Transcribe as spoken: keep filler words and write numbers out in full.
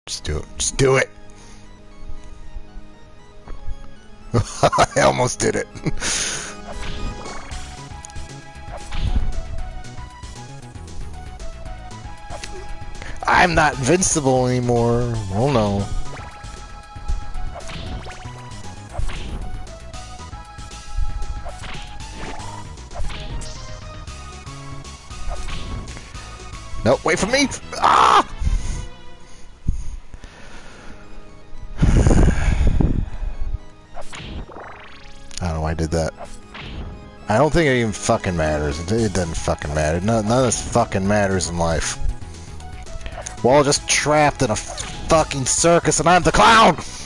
Just do it. Just do it. I almost did it. I'm not invincible anymore. Oh no. Nope, wait for me! Ah! I don't know why I did that. I don't think it even fucking matters. It doesn't fucking matter. None, none of this fucking matters in life. We're all just trapped in a fucking circus and I'm the clown!